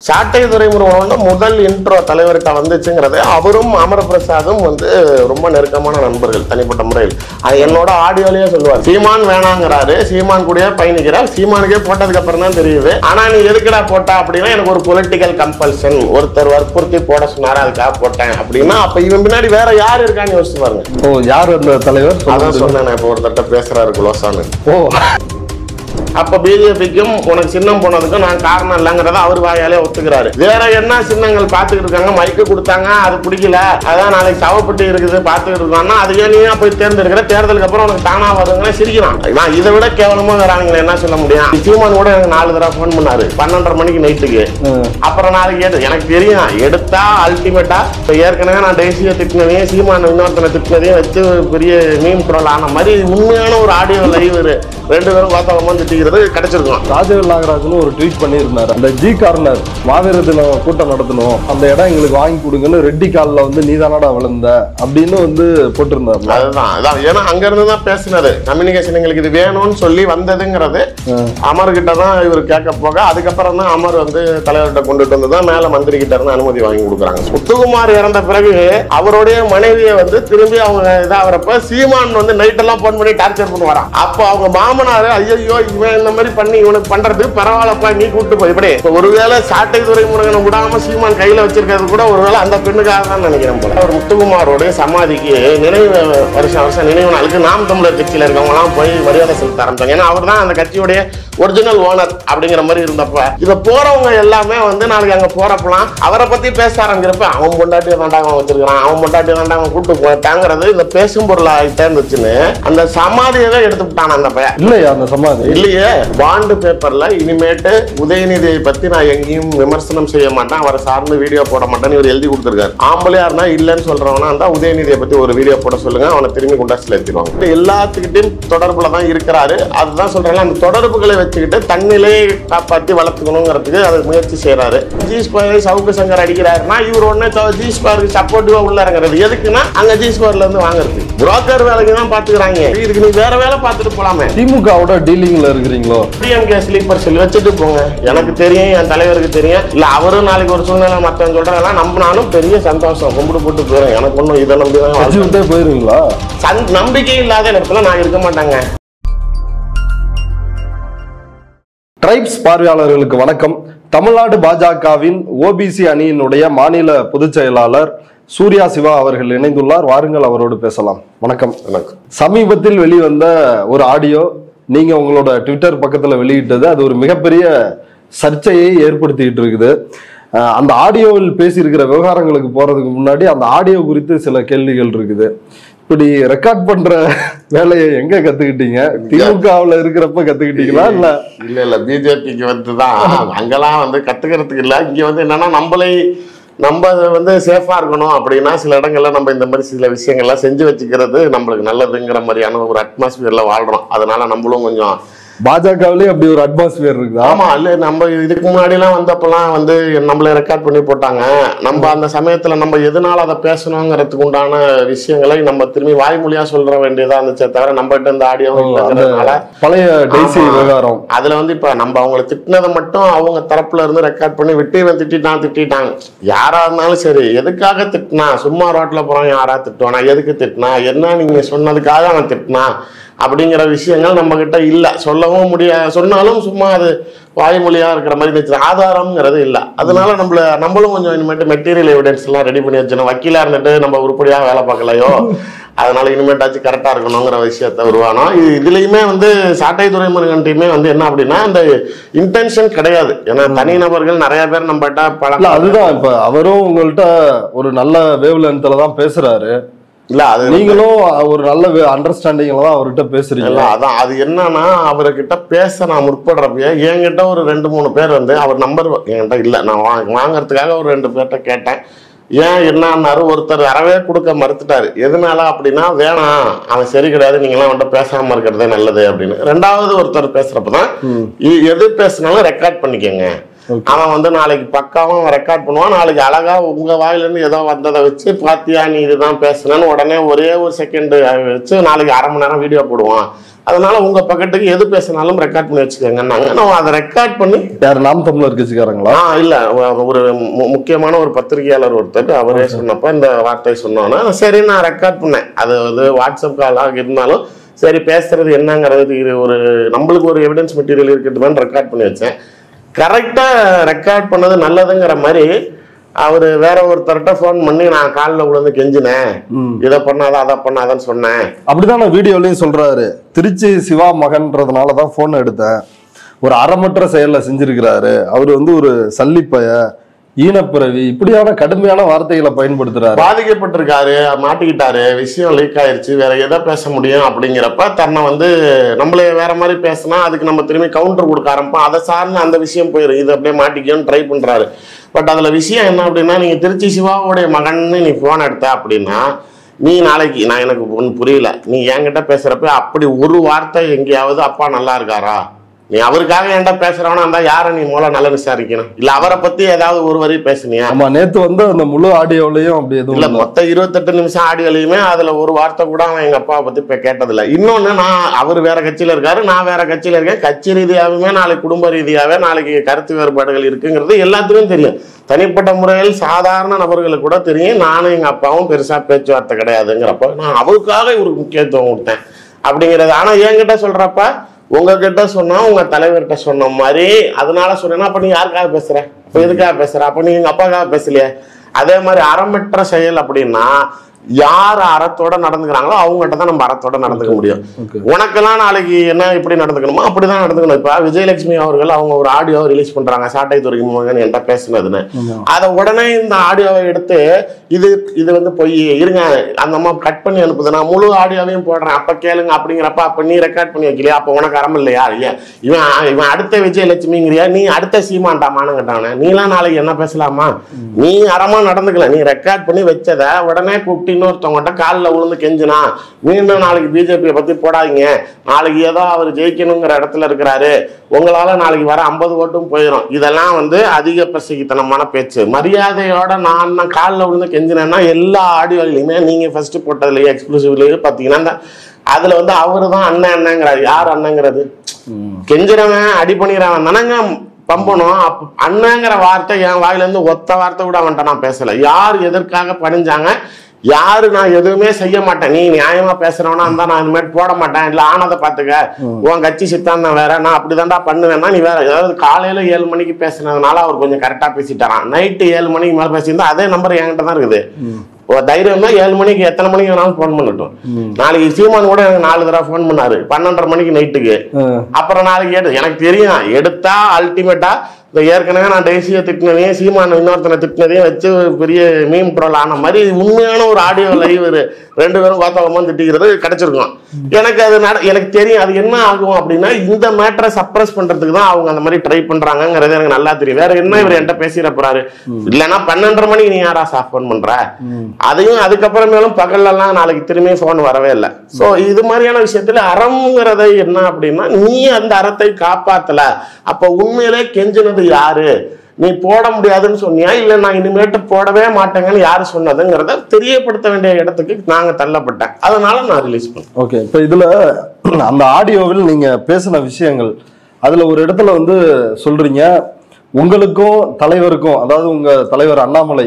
சாட்டை துரைமுருகனோட முதல் இன்ட்ரோ தலைவர்கிட்ட வந்துச்சுங்கிறது அவரும் அமரபிரசாதும் வந்து ரொம்ப நெருக்கமான நண்பர்கள் தனிப்பட்ட முறையில். அது என்னோட ஆடியோலயே சொல்லுவார். சீமான் வேணாங்கிறாரு, சீமான் கூடயே பயணிக்கிறார், சீமானுக்கே போட்டதுக்கு அப்புறம் தான் தெரியுது. ஆனா நீ எதுக்குடா போட்டா அப்படின்னா எனக்கு ஒரு பொலிட்டிக்கல் கம்பல்ஷன், ஒருத்தர் வற்புறுத்தி போட சொன்னாரு அதுக்காக போட்டேன் அப்படின்னா அப்ப இவன் பின்னாடி வேற யாரு இருக்கான்னு யோசிச்சு பாருங்க. ஓ, யார் அந்த தலைவர்? அதான் சொன்னேன் இப்ப ஒருத்தட்ட பேசுறாரு குலோசானு. ஓ, அப்ப பிஜேபிக்கும் உனக்கு சின்னம் போனதுக்கும் நான் காரணம் இல்லைங்கிறத அவர் வாயாலே ஒத்துக்கிறாரு. வேற என்ன சின்னங்கள் பாத்துக்கிட்டு இருக்காங்க, மைக்கு கொடுத்தாங்க அது பிடிக்கல, அதான் நாளைக்கு சவப்பட்டி இருக்குது பாத்துக்கிட்டு இருக்காங்கன்னா அது ஏன் போய் தேர்ந்தெடுக்கிற, தேர்தலுக்கு அப்புறம் உனக்கு தானா வருதுங்க சிரிக்கிறான். நான் இதை விட கேவலமா வேற ஆளுங்களை என்ன சொல்ல முடியும்? சீமான் கூட எனக்கு 4 தடவை போன் பண்ணாரு 12:30 மணிக்கு நைட்டுக்கு. அப்புறம் நாளைக்கு எனக்கு தெரியும் எடுத்தா அல்டிமேட்டா ஏற்கனவே நான் தேசிய திட்டினதையும் சீமான இன்னொருத்தனை திட்டினதையும் வச்சு பெரிய மீம் குரல் ஆன மாதிரி உண்மையான ஒரு ஆடியோ லைவ் 2 பேரும் பார்த்தவங்க திட்டிக்கிறது கிடைச்சிருக்கும். ராஜவேல் நாகராஜன் ஒரு ட்வீட் பண்ணியிருந்தாரு, அந்த ஜி கார்னர் மாவீர தினம் கூட்டம் நடத்தணும், அந்த இடம் எங்களுக்கு வாங்கி கொடுங்கன்னு ரெட்டி காலில் வந்து நீதானடா விழுந்த அப்படின்னு வந்து போட்டிருந்தாரு. அதுதான் ஏன்னா அங்க இருந்து தான் பேசினது கம்யூனிகேஷன் எங்களுக்கு இது வேணும்னு சொல்லி வந்ததுங்கிறது அமர்கிட்ட தான் இவர் கேட்க போக அதுக்கப்புறம் தான் அமர் வந்து தலைவர்கிட்ட கொண்டுட்டு வந்து தான் மேல மந்திரி கிட்ட இருந்து அனுமதி வாங்கி கொடுக்குறாங்க. முத்துக்குமார் இறந்த பிறகு அவருடைய மனைவியை வந்து திரும்பி அவங்க இதாகிறப்ப சீமான் வந்து நைட் எல்லாம் போன் பண்ணி டார்ச்சர் பண்ணுவாராம். அப்போ அவங்க மாமனாரு ஐயோ இவன் இந்த மாதிரி பண்ணி இவனுக்கு பண்றதுக்கு பரவாயில்லப்பா நீ கூப்பிட்டு போய் இப்படி ஒருவேளை சாட்டை துரைமுருகனை விடாம சீமான் கையில வச்சிருக்கிறது கூட ஒருவேளை அந்த பெண்ணுக்காக தான் நினைக்கிறேன் போல. ஒரு முத்துக்குமாரோட சமாதிக்கு நினைவு வருஷம் நினைவு நாளுக்கு நாம் தமிழர் கட்சியில இருக்கவங்க எல்லாம் போய் மரியாதை செலுத்த ஆரம்பிச்சாங்க. ஏன்னா அவர் தான் அந்த கட்சியுடைய ஒரிஜினல் ஓனர் அப்படிங்கிற மாதிரி இருந்தப்ப இத போறவங்க எல்லாமே வந்து நாளைக்கு அங்க போறப்பலாம் அவரை பத்தி பேச ஆரம்பிக்கிறப்ப அவன் பொண்டாட்டி தாண்டாக வச்சிருக்கான், அவன் பொண்டாட்டி தாண்டாக கூப்பிட்டு போட்டாங்கிறது இந்த பேசும் பொருள் ஆகிட்டேன்னு அந்த சமாதியவே எடுத்துட்டான் அந்த பையன். இல்லையா அந்த சமாதி இல்லையே பாண்டு பேப்பர்ல இனிமேட்டு உதயநிதியை பத்தி நான் எங்கேயும் விமர்சனம் செய்ய மாட்டேன், அவரை சார்ந்து வீடியோ போட மாட்டேன்னு இவர் எழுதி கொடுத்திருக்காரு. ஆம்பளையா இருந்தா இல்லன்னு சொல்றவனா இருந்தா உதயநிதியை பத்தி ஒரு வீடியோ போட சொல்லுங்க, அவனை திரும்பி குண்டாசில ஏற்றிடுவாங்க. எல்லாத்துக்கிட்டையும் தொடர்புல தான் இருக்கிறாரு. அதுதான் சொல்றாங்க அந்த தொடர்புகளை வச்சுக்கிட்டு தன்னிலையை காப்பாற்றி வளர்த்துக்கணுங்கிறதுக்கு அதை முயற்சி செய்யறாரு. ஜி ஸ்கொயர் சவுக்கு சங்கர் அடிக்கிறாருன்னா இவர் ஒன்னு ஜி ஸ்கொயருக்கு சப்போர்ட்டிவா உள்ள இறங்குறது எதுக்குன்னா அங்க ஜி ஸ்கொயர்ல இருந்து வாங்குறது புரோக்கர் வேலைக்கு தான் பாத்துக்கிறாங்க. இதுக்கு நீ வேற வேலை பார்த்துட்டு போலாமே. திமுகவோட டீலிங்ல இருக்கிறீங்களோ? டிஎம்கே ஸ்லீப்பர் செல் வச்சுட்டு போங்க, எனக்கு தெரியும் என் தலைவருக்கு தெரியும், இல்ல அவரும் நாளைக்கு ஒரு சூழ்நிலை மத்தவங்க சொல்றதெல்லாம் நம்பினாலும் பெரிய சந்தோஷம் கும்பிட்டு போட்டு போறேன். எனக்கு ஒன்றும் இதை நம்பிதான் போயிருங்களா? நம்பிக்கை இல்லாத இடத்துல நான் இருக்க மாட்டாங்க. ட்ரைப்ஸ் பார்வையாளர்களுக்கு வணக்கம். தமிழ்நாடு பாஜகவின் ஓபிசி அணியினுடைய மாநில பொதுச் செயலாளர் சூர்யா சிவா அவர்கள் இணைந்துள்ளார். வாருங்கள் அவரோடு பேசலாம். வணக்கம். வணக்கம். சமீபத்தில் வெளிவந்த ஒரு ஆடியோ நீங்க உங்களோட ட்விட்டர் பக்கத்துல வெளியிட்டது, அது ஒரு மிகப்பெரிய சர்ச்சையை ஏற்படுத்திக்கிட்டு இருக்குது. அந்த ஆடியோவில் பேசியிருக்கிற விவகாரங்களுக்கு போறதுக்கு முன்னாடி அந்த ஆடியோ குறித்து சில கேள்விகள் இருக்குது. இப்படி ரெக்கார்ட் பண்ற வேலையை எங்க கத்துக்கிட்டீங்க? திமுகவுல இருக்கிறப்ப கத்துக்கிட்டீங்களா? இல்ல பிஜேபிக்கு வந்துதான் அங்கெல்லாம் வந்து கத்துக்கிறதுக்கு இல்ல. இங்க வந்து என்னன்னா நம்ம வந்து சேஃபா இருக்கணும் அப்படின்னா சில இடங்கள்ல நம்ம இந்த மாதிரி சில விஷயங்கள்லாம் செஞ்சு வச்சுக்கிறது நம்மளுக்கு நல்லதுங்கிற மாதிரியான ஒரு அட்மாஸ்பியர்ல வாழ்றோம். அதனால நம்மளும் கொஞ்சம் பாஜகவிலேயே அப்படி ஒரு அட்மாஸ்பியர் இருக்குது. ஆமா, இல்ல நம்ம இதுக்கு முன்னாடி எல்லாம் வந்தப்பெல்லாம் வந்து நம்மள ரெக்கார்ட் பண்ணி போட்டாங்க. நம்ம அந்த சமயத்துல நம்ம எதனால அதை பேசணுங்கிறதுக்கு உண்டான விஷயங்களை நம்ம திரும்பி வாய்மொழியா சொல்ற வேண்டியதா இருந்துச்சே தவிர நம்ம கிட்ட இந்த ஆடியோ பழைய டெய்சி விவகாரம் அதுல வந்து இப்ப நம்ம அவங்களை திட்டினதை மட்டும் அவங்க தரப்புல இருந்து ரெக்கார்ட் பண்ணி விட்டு இவன் திட்டாங்க. யாரா இருந்தாலும் சரி, எதுக்காக திட்டினா? சும்மா ரோட்ல போறோம் யாரா திட்டுவானா? எதுக்கு திட்டினா? என்ன நீங்க சொன்னதுக்காக அவன் திட்டினா அப்படிங்கிற விஷயங்கள் நம்ம கிட்ட இல்ல, சொல்லவும் முடியாது. சொன்னாலும் சும்மா அது வாய்மொழியா இருக்கிற மாதிரி இருந்துச்சு, ஆதாரம்ங்கிறது இல்ல. அதனால நம்மளும் கொஞ்சம் இனிமேட்டு மெட்டீரியல் எவிடன்ஸ் எல்லாம் ரெடி பண்ணி வச்சோம். வக்கீலா இருந்துட்டு நம்ம உருப்படியா வேலை பார்க்கலையோ, அதனால இனிமேட்டாச்சும் கரெக்டா இருக்கணுங்கிற விஷயத்த உருவானோம். இதுலயுமே வந்து சாட்டை துரைமுருகன்ட்டையுமே வந்து என்ன அப்படின்னா அந்த இன்டென்ஷன் கிடையாது. ஏன்னா தனிநபர்கள் நிறைய பேர் நம்ம கிட்ட பழக்கம். அதுதான் இப்ப அவரும் உங்கள்கிட்ட ஒரு நல்ல வேவ் லென்த்ல தான் பேசுறாரு. இல்ல அது நீங்களும் ஒரு நல்ல அண்டர்ஸ்டாண்டிங்ல தான் அவர்கிட்ட பேசுறீங்க. அதான் அது என்னன்னா அவர்கிட்ட பேச நான் முற்படுறப்ப என்கிட்ட ஒரு 2-3 பேர் வந்து அவர் நம்பர் என்கிட்ட இல்ல, நான் வாங்கறதுக்காக ஒரு 2 பேர்கிட்ட கேட்டேன். ஏன் என்னன்னாரு, ஒருத்தர் அறவே கொடுக்க மறுத்துட்டாரு. எதனால அப்படின்னா வேணாம் அவன் சரி கிடையாது, நீங்களாம் அவன்கிட்ட பேசாம இருக்கிறதே நல்லது அப்படின்னு. 2வது ஒருத்தர் பேசுறப்பதான் எது பேசினாலும் ரெக்கார்ட் பண்ணிக்கங்க, அவன் வந்து நாளைக்கு பக்காவும் ரெக்கார்ட் பண்ணுவான். நாளைக்கு அழகா உங்க வாயிலிருந்து ஏதோ வந்ததை வச்சு பாத்தியா நீ இதுதான் பேசுனேன்னு உடனே ஒரே ஒரு செகண்ட் வச்சு நாளைக்கு 1/2 மணி நேரம் வீடியோ போடுவான். அதனால உங்க பக்கத்துக்கு எது பேசினாலும் ரெக்கார்ட் பண்ணி வச்சுக்கோங்கன்னாங்க. நான் அதை ரெக்கார்ட் பண்ணி யார் நாம் தமிழர் கட்சிக்காரங்களா? இல்ல ஒரு முக்கியமான ஒரு பத்திரிகையாளர் ஒருத்தர் அவரே சொன்னப்ப இந்த வார்த்தையை சொன்னோன்னா சரி நான் ரெக்கார்ட் பண்ணேன். அது வந்து வாட்ஸ்அப் காலாக இருந்தாலும் சரி பேசுறது என்னங்கிறது ஒரு நம்மளுக்கு ஒரு எவிடன்ஸ் மெட்டீரியல் இருக்கட்டுமே ரெக்கார்ட் பண்ணி வச்சேன். கரெக்டா ரெக்கார்ட் பண்ணது நல்லதுங்கிற மாதிரி அவரு வேற ஒருத்தர்கிட்ட போன் பண்ணி நான் காலில் விழுந்து கெஞ்சினேன், இதை பண்ணாதான் அதை பண்ணாதான்னு சொன்னேன். அப்படிதான் நான் வீடியோலயும் சொல்றாரு. திருச்சி சிவா மகன்றதுனாலதான் போன் எடுத்தேன், ஒரு அறமற்ற செயல்ல செஞ்சிருக்கிறாரு, அவரு வந்து ஒரு சல்லிப்பைய ஈனப்பிறவி இப்படியான கடுமையான வார்த்தைகளை பயன்படுத்துறாரு. பாதிக்கப்பட்டிருக்காரு, மாட்டிக்கிட்டாரு, விஷயம் லீக் ஆயிருச்சு, வேற எதை பேச முடியும் அப்படிங்கிறப்ப தன்னை வந்து நம்மளே வேற மாதிரி பேசினா அதுக்கு நம்ம திரும்பி கவுண்டர் கொடுக்க ஆரம்பிப்போம். அதை சார்ந்து அந்த விஷயம் போயிடும். இது அப்படியே மாட்டிக்கணும்னு ட்ரை பண்றாரு. பட் அதுல விஷயம் என்ன அப்படின்னா நீங்க திருச்சி சிவாவுடைய மகன்னு நீ போன் எடுத்த அப்படின்னா நீ நாளைக்கு நான் எனக்கு ஒன்று புரியல, நீ என்கிட்ட பேசுறப்ப அப்படி ஒரு வார்த்தை எங்கேயாவது அப்பா நல்லா இருக்காரா, நீ அவருக்காக என்கிட்ட பேசுறவனா இருந்தா யாரை நீ மூலம் நல்லா விசாரிக்கணும், இல்ல அவரை பத்தி ஏதாவது ஒரு வரி பேசுனியா? ஆமா, நேத்து வந்து அந்த முழு ஆடியோலையும் அப்படி எதுவும் இல்ல, மொத்தம் 28 நிமிஷம் ஆடியோலையுமே அதுல ஒரு வார்த்தை கூட அவன் எங்க அப்பாவை பத்தி கேட்டதில்ல. இன்னொன்னு, நான் அவர் வேற கட்சியில இருக்காரு, நான் வேற கட்சியில இருக்கேன், கட்சி ரீதியாகவுமே நாளைக்கு குடும்ப ரீதியாவே நாளைக்கு கருத்து வேறுபாடுகள் இருக்குங்கிறது எல்லாத்துக்கும் தெரியும். தனிப்பட்ட முறையில் சாதாரண நபர்களுக்கு கூட தெரியும். நானும் எங்க அப்பாவும் பெருசா பேச்சுவார்த்தை கிடையாதுங்கிறப்ப நான் அவருக்காக இவருக்கு முக்கியத்துவம் கொடுத்தேன் அப்படிங்கிறது. ஆனா என்கிட்ட சொல்றப்ப உங்ககிட்ட சொன்னா உங்க தலைவர்கிட்ட சொன்ன மாதிரி அதனால சொன்னேன்னா அப்ப நீ யாருக்காக பேசுற, அப்ப எதுக்காக பேசுற, அப்ப நீ எங்க அப்பாக்காக பேசலையே. அதே மாதிரி அறமற்ற செயல் அப்படின்னா யார் அறத்தோட நடந்துக்கிறாங்களோ அவங்ககிட்ட தான் நம்ம அறத்தோட நடந்துக்க முடியும். உனக்கெல்லாம் நாளைக்கு என்ன இப்படி நடந்துக்கணுமோ அப்படிதான் நடந்துக்கணும். இப்ப விஜயலட்சுமி அவர்கள் அவங்க ஒரு ஆடியோ ரிலீஸ் பண்றாங்க, சாட்டை துறைமுகன் என்கிட்ட பேசுனதுன்னு. அதை உடனே இந்த ஆடியோவை எடுத்து இது வந்து பொய், இருங்க அந்த அம்மா கட் பண்ணி அனுப்புது, நான் முழு ஆடியோவையும் போடுறேன் அப்ப கேளுங்க அப்படிங்கிறப்ப அப்ப நீ ரெக்கார்ட் பண்ணி வைக்கலையா, அப்ப உனக்கு அறம் இல்லையா? இவன் அடுத்த விஜயலட்சுமிங்கிறியா, நீ அடுத்த சீமான்டாமான்னு கேட்டானே, நீலாம் நாளைக்கு என்ன பேசலாமா? நீ அறமா நடந்துக்கல, நீ ரெக்கார்ட் பண்ணி வச்சத உடனே கூப்பிட்டு இன்னொருத்தவங்ககிட்ட காலில் விழுந்து கெஞ்சினா மீண்டும் நாளைக்கு பிஜேபியை பத்தி போடாதீங்க, நாளைக்கு ஏதோ அவர் ஜெயிக்கணுங்கிற இடத்துல இருக்கிறாரு, உங்களால நாளைக்கு வர 50 ஓட்டும் போயிடும். இதெல்லாம் வந்து அதிக பிரசங்கித்தனமான பேச்சு. மரியாதையோட நான் காலில் விழுந்து கெஞ்சினேன்னா எல்லா ஆடியோலையுமே நீங்க ஃபர்ஸ்ட் போட்டதுலயே எக்ஸ்க்ளூசிவ்லயே பாத்தீங்கன்னா அதுல வந்து அவரு தான் அண்ணங்கிறாரு. யார் அண்ணங்கிறது? கெஞ்சிறவன் அடி பண்ணிடுறவன் தானங்க பம்பணும். அண்ணங்கிற வார்த்தை என் வாயில இருந்து ஒத்த வார்த்தை கூட அவன்கிட்ட நான் பேசல. யார் எதற்காக பணிஞ்சாங்க, யாரு நான் எதுவுமே செய்ய மாட்டேன், நீ நியாயமா பேசுறவனா இருந்தா நான் இனிமேல் போட மாட்டேன், இல்ல ஆனதை பாத்துக்க, உன் கட்சி சித்தாந்தம் வேற, நான் அப்படிதான்டா பண்ணுவேன்னா நீ வேற. ஏதாவது காலையில 7 மணிக்கு பேசினதுனால அவர் கொஞ்சம் கரெக்டா பேசிட்டாரான், நைட்டு 7 மணிக்கு மேல பேசியிருந்தா அதே நம்பர் என்கிட்ட தான் இருக்குது. தைரியம் தான் 7 மணிக்கு எத்தனை மணிக்கு வேணாலும் போன் பண்ணட்டும். நாளைக்கு சீமான் கூட எனக்கு 4 தடவை போன் பண்ணாரு 12:30 மணிக்கு நைட்டுக்கு. அப்புறம் நாளைக்கு எனக்கு தெரியும் எடுத்தா அல்டிமேட்டா இந்த ஏற்கனவே நான் தேசிய திட்டினதையும் சீமான இன்னொருத்தனை திட்டினதையும் வச்சு பெரிய மீம் ட்ரோல் ஆன மாதிரி உண்மையான ஒரு ஆடியோ லைவ் 2 பேரும் பார்த்தவங்க திட்டிக்கிறது கிடைச்சிருக்கும். எனக்கு அது எனக்கு தெரியும் அது என்ன ஆகும் அப்படின்னா இந்த மேட்டரை சப்ரஸ் பண்றதுக்கு தான் அவங்க அந்த மாதிரி ட்ரை பண்றாங்கிறது எனக்கு நல்லா தெரியும். வேற என்ன இவர் என்கிட்ட பேசிட போறாரு, இல்லைன்னா 12:30 மணிக்கு நீ யாரா சாஃப் போன் பண்ற, அதையும் அதுக்கப்புறமேலும் பகல்லாம் நாளைக்கு திரும்பி போன் வரவே இல்லை. சோ இது மாதிரியான விஷயத்துல அறம்ங்கிறத என்ன அப்படின்னா நீ அந்த அறத்தை காப்பாத்தல, அப்ப உண்மையிலே கெஞ்சினது யாரு, நீ போட முடியாதுன்னு சொன்னியா, இல்ல நான் இனிமேட்டு போடவே மாட்டேங்கன்னு யாரு சொன்னதுங்கிறத தெரியப்படுத்த வேண்டிய இடத்துக்கு நாங்க தள்ளப்பட்டேன். அதனால நான் ரிலீஸ் பண்ணேன். ஓகே, இப்ப இதுல அந்த ஆடியோவில் நீங்க பேசின விஷயங்கள் அதுல ஒரு இடத்துல வந்து சொல்றீங்க, உங்களுக்கும் தலைவருக்கும், அதாவது உங்க தலைவர்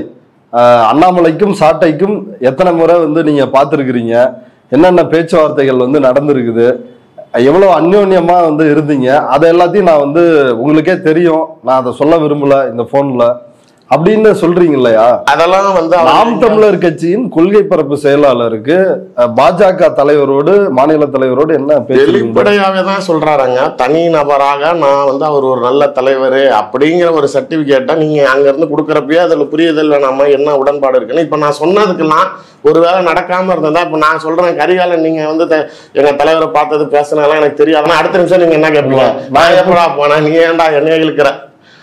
அண்ணாமலைக்கும் சாட்டைக்கும் எத்தனை முறை வந்து நீங்க பார்த்துருக்கிறீங்க, என்னென்ன பேச்சுவார்த்தைகள் வந்து நடந்திருக்குது, எவ்வளவு அந்யோன்யமா வந்து இருந்தீங்க, அதை எல்லாத்தையும் நான் வந்து உங்களுக்கே தெரியும், நான் அதை சொல்ல விரும்பல இந்த போன்ல அப்படின்னு சொல்றீங்க இல்லையா? அதெல்லாம் வந்து நாம் தமிழர் கட்சியின் கொள்கை பரப்பு செயலாளருக்கு பாஜக தலைவரோடு மாநில தலைவரோடு என்ன வெளிப்படையாவே தான் சொல்றாங்க. தனி நபராக நான் வந்து அவர் ஒரு நல்ல தலைவர் அப்படிங்கிற ஒரு சர்டிபிகேட்டை நீங்க அங்க இருந்து கொடுக்கறப்பயே அதுல புரியுதல் வேணாமா என்ன உடன்பாடு இருக்குன்னு. இப்ப நான் சொன்னதுக்கெல்லாம் ஒருவேளை நடக்காம இருந்ததா இப்ப நான் சொல்றேன் கரிகாலன் நீங்க வந்து எங்க தலைவரை பார்த்தது பேசினாலாம் எனக்கு தெரியாதுன்னா அடுத்த நிமிஷம் நீங்க என்ன கேட்பீங்க, நான் எப்படா போனா நீ ஏன்டா என்ன இழுக்கிற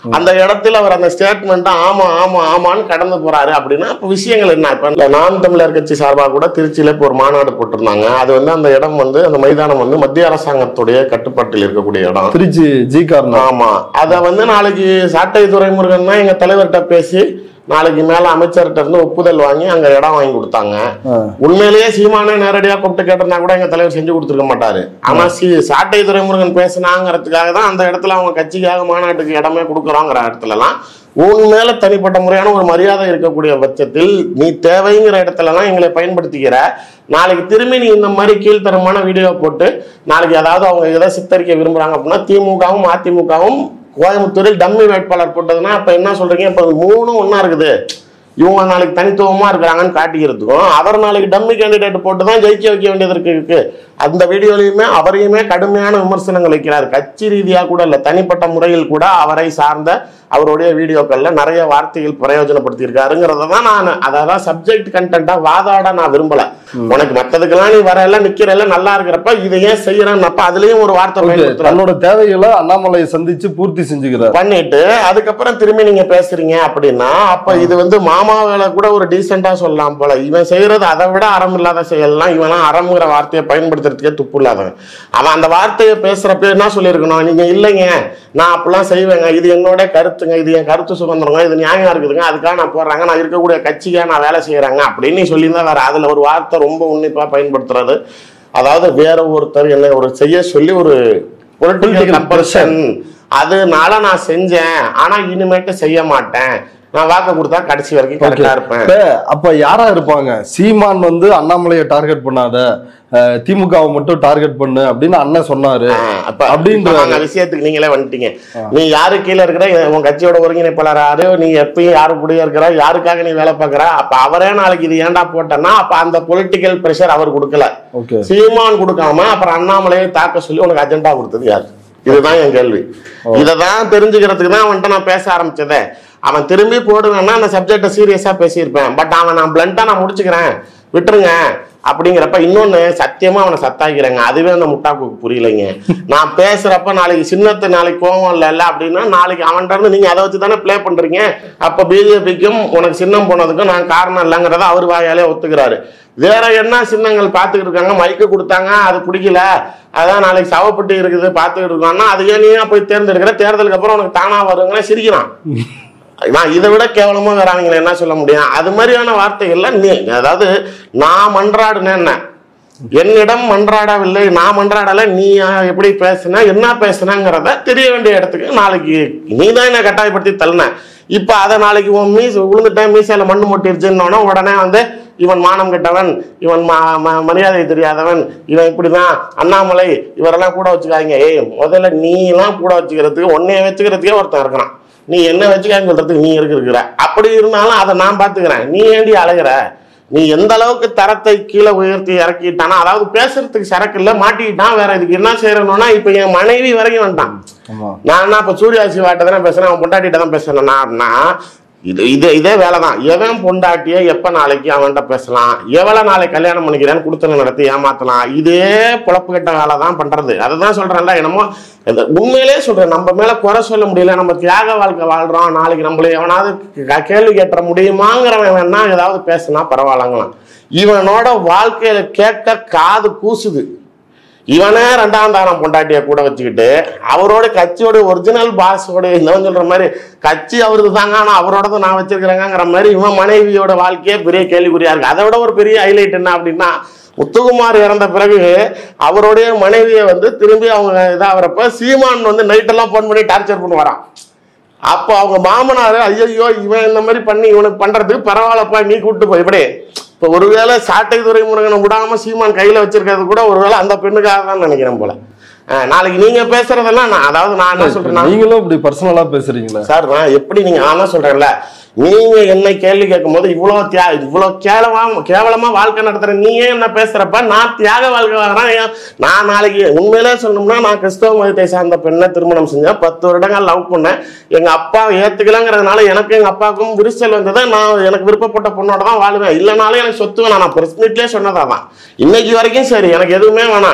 அந்த இடத்துல அவர் அந்த ஸ்டேட்மெண்ட் ஆமா ஆமா ஆமான்னு கடந்து போறாரு அப்படின்னா இப்ப விஷயங்கள் என்ன? இப்ப நாம் தமிழர் கட்சி சார்பாக கூட திருச்சியில இப்ப ஒரு மாநாடு போட்டிருந்தாங்க. அது வந்து அந்த இடம் வந்து அந்த மைதானம் வந்து மத்திய அரசாங்கத்துடைய கட்டுப்பாட்டில் இருக்கக்கூடிய இடம், திருச்சி ஜிகார்னா. ஆமா, அத வந்து நாளைக்கு சாட்டை துரைமுருகன் தான் எங்க தலைவர்கிட்ட பேசி நாளைக்கு மேல அமைச்சர்கிட்ட இருந்து ஒப்புதல் வாங்கி அங்க இடம் வாங்கி கொடுத்தாங்க. உண்மையிலேயே சீமானே நேரடியா கூப்பிட்டு கேட்டிருந்தா கூட எங்க தலைவர் செஞ்சு கொடுத்துருக்க மாட்டாரு. ஆனா சாட்டை துரைமுருகன் பேசினாங்கிறதுக்காக தான் அந்த இடத்துல அவங்க கட்சிக்காக மாநாட்டுக்கு இடமே கொடுக்குறோங்கிற இடத்துல எல்லாம் உன் மேல தனிப்பட்ட முறையான ஒரு மரியாதை இருக்கக்கூடிய பட்சத்தில் நீ தேவைங்கிற இடத்துலலாம் எங்களை பயன்படுத்திக்கிற. நாளைக்கு திரும்பி நீ இந்த மாதிரி கீழ்த்தரமான வீடியோ போட்டு நாளைக்கு அதாவது அவங்க எதை சித்தரிக்க விரும்புறாங்க அப்படின்னா திமுகவும் அதிமுகவும் கோயம்புத்தூரில் டம்மி வேட்பாளர் போட்டதுன்னா அப்ப என்ன சொல்றீங்க? இப்ப 3 ஒன்னா இருக்குது. இவங்க நாளைக்கு தனித்துவமா இருக்கிறாங்கன்னு காட்டிக்கிறதுக்கும் அவர் நாளைக்கு டம்மி கேண்டிடேட் போட்டு தான் ஜெயிக்க வைக்க வேண்டியது இருக்கு. அந்த வீடியோலையுமே அவரையுமே கடுமையான விமர்சனங்கள் வைக்கிறார். கட்சி ரீதியா கூட இல்ல, தனிப்பட்ட முறையில் கூட அவரை சார்ந்த அவருடைய வீடியோக்கள்ல நிறைய வார்த்தைகள் பிரயோஜனப்படுத்தி இருக்காருங்கிறத தான் நான் அதான் சப்ஜெக்ட் கண்டென்ட்டா வாதாட நான் விரும்பல. உனக்கு மத்ததுக்கெல்லாம் நீ வரல நிக்கிறல நல்லா இருக்கிறப்ப இதை ஏன் செய்யறப்ப அதுலயும் ஒரு வார்த்தை தன்னோட தேவைகளை அண்ணாமலையை சந்திச்சு பூர்த்தி செஞ்சுக்கிறார் பண்ணிட்டு அதுக்கப்புறம் திரும்பி நீங்க பேசுறீங்க அப்படின்னா அப்ப இது வந்து மாமாவில கூட ஒரு டீசெண்டா சொல்லலாம் போல. இவன் செய்யறது அதை விட அறம் இல்லாத செயல்லாம் இவனா அறம்ங்கிற வார்த்தையை பயன்படுத்துறதுக்கே துப்பு இல்லாதவன். அவன் அந்த வார்த்தையை பேசுறப்ப என்ன சொல்லியிருக்கணும்? நீங்க இல்லைங்க நான் அப்படிலாம் செய்வேங்க, இது என்னோட கருத்துங்க, இது என் கருத்து சுதந்திரங்க, இது நியாயம் இருக்குதுங்க, அதுக்காக நான் போடுறாங்க, நான் இருக்கக்கூடிய கட்சிக்காக நான் வேலை செய்யறாங்க அப்படின்னு சொல்லியிருந்தா வேற. அதுல ஒரு வார்த்தை ரொம்ப உன்னிப்பா பயன்படுத்துறது, அதாவது வேற ஒருத்தர் என்ன ஒரு செய்ய சொல்லி ஒரு பொலிட்டிக்கல் கம்பல்ஷன், அதனால நான் செஞ்சேன் ஆனா இனிமேட்டு செய்ய மாட்டேன், நான் வாக்கு கொடுத்தா கடைசி வரைக்கும் கரெக்டா இருப்பேன். அப்ப யாரா இருப்பாங்க? சீமான் வந்து அண்ணாமலையை டார்கெட் பண்ணாத, திமுகவை மட்டும் டார்கெட் பண்ணு அப்படின்னு அண்ணன் சொன்னாரு. அப்படின்ற விஷயத்துக்கு நீங்களே வந்துட்டீங்க. நீ யாரு கீழே இருக்கிற, உன் கட்சியோட ஒருங்கிணைப்பாளர் யாரு, நீ எப்பயும் யாரு கூட இருக்கிற, யாருக்காக நீ வேலை பார்க்கற, அப்ப அவரே நாளைக்கு இது ஏண்டா போட்டனா அப்ப அந்த பொலிட்டிக்கல் பிரஷர் அவர் கொடுக்கல, சீமான் கொடுக்காம அப்புறம் அண்ணாமலையை தாக்க சொல்லி உனக்கு அஜெண்டா கொடுத்தது யாரு? இதுதான் என் கேள்வி. இதைதான் தெரிஞ்சுக்கிறதுக்கு தான் அவன்கிட்ட நான் பேச ஆரம்பிச்சதே. அவன் திரும்பி போடுவேன்னா அந்த சப்ஜெக்டை சீரியஸா பேசியிருப்பேன். பட் அவன் நான் பிளண்டா நான் முடிச்சுக்கிறேன் விட்டுருங்க அப்படிங்கிறப்ப இன்னொன்னு சத்தியமா அவனை சத்தாக்கிறேங்க. அதுவே அந்த முட்டாக்கு புரியலைங்க. நான் பேசுறப்ப நாளைக்கு சின்னத்து நாளைக்கு கோவம் இல்ல அப்படின்னா நாளைக்கு அவன்கிட்ட இருந்து நீங்க அதை வச்சு தானே பிளே பண்றீங்க. அப்ப பிஜேபிக்கும் உனக்கு சின்னம் போனதுக்கும் நான் காரணம் இல்லைங்கிறத அவர் வாயாலே ஒத்துக்கிறாரு. வேற என்ன சின்னங்கள் பார்த்துக்கிட்டு இருக்காங்க, மைக்கு கொடுத்தாங்க அது பிடிக்கல, அதான் நாளைக்கு சவப்பட்டி இருக்குது பார்த்துக்கிட்டு இருக்கோம்னா அது ஏன் நீயா போய் தேர்ந்தெடுக்கிற, தேர்தலுக்கு அப்புறம் உனக்கு தானா வருங்கிற சிரிக்கிறான். நான் இதை விட கேவலமா வேற அவங்களை என்ன சொல்ல முடியும்? அது மாதிரியான வார்த்தைகள்ல நீ அதாவது நான் மன்றாடுனேன், என்னிடம் மன்றாடவில்லை, நான் மன்றாடல, நீ எப்படி பேசுன என்ன பேசுனங்கிறத தெரிய வேண்டிய இடத்துக்கு நாளைக்கு நீ தான் என்ன கட்டாயப்படுத்தி தள்ளின. இப்ப அதை நாளைக்கு உன் விழுந்துட்டேன் மீசையில மண்ணு மொட்டிருச்சுன்னு உடனே வந்து இவன் மானம் கெட்டவன், இவன் மரியாதை தெரியாதவன், இவன் இப்படிதான் அண்ணாமலை இவரெல்லாம் கூட வச்சுக்காங்க. ஏய் முதல்ல நீ எல்லாம் கூட வச்சுக்கிறதுக்கு உன்னைய வச்சுக்கிறதுக்கே ஒருத்தன் இருக்கிறான், நீ என்ன வச்சுக்கான்னு சொல்றதுக்கு நீ இருக்கிற. அப்படி இருந்தாலும் அதை நான் பாத்துக்கிறேன், நீ ஏண்டி அழகிற? நீ எந்த அளவுக்கு தரத்தை கீழே உயர்த்தி இறக்கிட்டானா, அதாவது பேசுறதுக்கு சரக்கு இல்ல மாட்டிக்கிட்டான். வேற இதுக்கு என்ன செய்யறணும்னா இப்ப என் மனைவி வரைக்கும் வந்துட்டான். நான் இப்ப சூர்யாசி வாட்ட தானே பேசுறேன், அவன் பொண்டாட்டிட்ட தான் பேசுறேன்னா இதே வேலைதான். எவன் பொண்டாட்டிய எப்ப நாளைக்கு அவன்கிட்ட பேசலாம், எவ்வளவு நாளைக்கு கல்யாணம் பண்ணிக்கிறேன்னு கொடுத்தன நடத்தி ஏமாத்தலாம், இதே பொழப்பு கட்ட வேலை தான் பண்றது. அதுதான் சொல்றேன்ல, என்னமோ உண்மையிலே சொல்றேன், நம்ம மேல குறை சொல்ல முடியல, நம்ம தியாக வாழ்க்கை வாழ்றோம், நாளைக்கு நம்மள எவனாவது கேள்வி கேட்ட முடியுமாங்கிறவன் வேணா ஏதாவது பேசினா பரவாயில்லங்களாம். இவனோட வாழ்க்கையில கேட்க காது கூசுது. இவனே 2ஆம் தாரம் பொண்டாட்டிய கூட வச்சுக்கிட்டு அவரோட கட்சியோட ஒரிஜினல் பாஸோட இல்லைன்னு சொல்ற மாதிரி கட்சி அவருக்கு தாங்க ஆனா அவரோட நான் வச்சிருக்கிறேங்கிற மாதிரி இவன் மனைவியோட வாழ்க்கையே பெரிய கேள்விக்குறியா இருக்கு. அதை விட ஒரு பெரிய ஹைலைட் என்ன அப்படின்னா, முத்துக்குமார் இறந்த பிறகு அவருடைய மனைவியை வந்து திரும்பி அவங்க இதாகிறப்ப சீமான் வந்து நைட்டெல்லாம் போன் பண்ணி டார்ச்சர் பண்ணுவாராம். அப்போ அவங்க மாமனார் ஐயோ இவன் இந்த மாதிரி பண்ணி இவனுக்கு பண்றதுக்கு பரவாயில்லப்பா நீ கூப்பிட்டு போய் இப்படி. இப்போ ஒருவேளை சாட்டை துரைமுருகனை விடாம சீமான் கையில வச்சிருக்கிறது கூட ஒருவேளை அந்த பெண்ணுக்காக தான் நினைக்கிறேன் போல. நாளைக்கு நீங்க பேசுறதெல்லாம் அதாவது நான் என்ன சொல்றேன், நீங்களும் இப்படி பர்சனலா பேசுறீங்களா சார்? நான் எப்படி நீங்க நான் சொல்றேன்ல, நீங்க என்ன கேள்வி கேட்கும் போது இவ்வளவு கேவலமா வாழ்க்கை நடத்துற நீங்க என்ன பேசுறப்ப நான் தியாக வாழ்க்கை வாங்குறேன். நான் நாளைக்கு உண்மையிலே சொல்லணும்னா நான் கிறிஸ்தவ மதத்தை சார்ந்த பெண்ணை திருமணம் செஞ்சேன், 10 வருடங்கள் லவ் பண்ணேன். எங்க அப்பா ஏத்துக்கலங்கிறதுனால எனக்கு எங்க அப்பாவுக்கும் விரிசல் வந்ததை நான் எனக்கு விருப்பப்பட்ட பொண்ணோட தான் வாழுவேன். இல்லைனாலும் எனக்கு சொத்து வேணாம். நான் பிரச்சனையிலே சொன்னதாதான் இன்னைக்கு வரைக்கும் சரி, எனக்கு எதுவுமே வேணாம்.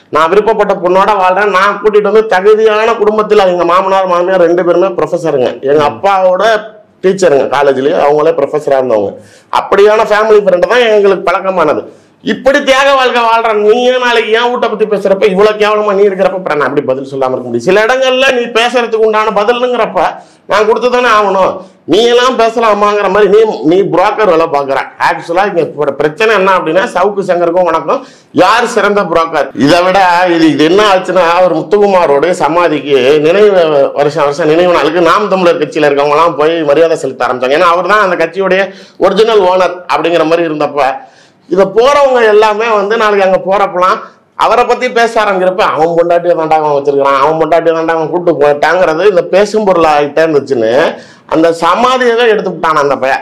நான் விருப்பப்பட்ட பொண்ணோட வாழ்றேன், நான் கூட்டிட்டு வந்து தகுதியான குடும்பத்தில் எங்க மாமனார் மாமியார் 2 பேருமே ப்ரொஃபஸருங்க, எங்க அப்பாவோட டீச்சருங்க, காலேஜ்லயே அவங்களே ப்ரொஃபஸரா இருந்தவங்க. அப்படியான ஃபேமிலி ஃப்ரெண்ட் தான் எங்களுக்கு பழக்கமானது. இப்படி தியாக வாழ்க்கை வாழ்றான், நீ ஏன் நாளைக்கு ஏன் வீட்டை பத்தி பேசுறப்ப இவ்வளவு கேவலமா நீ இருக்கிறப்ப நான் அப்படி பதில் சொல்லாம இருக்க முடியும்? சில இடங்கள்ல நீ பேசுறதுக்கு உண்டான பதிலுங்கிறப்ப நான் கொடுத்துதானே ஆகணும். நீ எல்லாம் பேசலாமாங்கிற மாதிரி நீ புரோக்கர் வேலை பாக்குற. ஆக்சுவலா இங்க பிரச்சனை என்ன அப்படின்னா, சவுக்கு சங்கருக்கும் உனக்கும் யார் சிறந்த புரோக்கர்? இதை விட இது என்ன ஆச்சுன்னா, ஒரு முத்துக்குமாரோட சமாதிக்கு நினைவு வருஷம் நினைவு நாளுக்கு நாம் தமிழர் கட்சியில இருக்கவங்க எல்லாம் போய் மரியாதை செலுத்த ஆரம்பிச்சாங்க. ஏன்னா அவர் தான் அந்த கட்சியுடைய ஒரிஜினல் ஓனர் அப்படிங்கிற மாதிரி இருந்தப்ப இதை போறவங்க எல்லாமே வந்து நாளைக்கு அங்க போறப்பலாம் அவரை பத்தி பேச ஆரம்பிக்கிறப்ப அவன் பொண்டாட்டியை தாண்டாக வச்சிருக்கிறான், அவன் பொண்டாட்டியை தாண்டாக கூட்டு போயிட்டாங்கிறது இந்த பேசும் பொருள் ஆகிட்டே இருந்துச்சுன்னு அந்த சமாதியை எடுத்துக்கிட்டான் அந்த பையன்.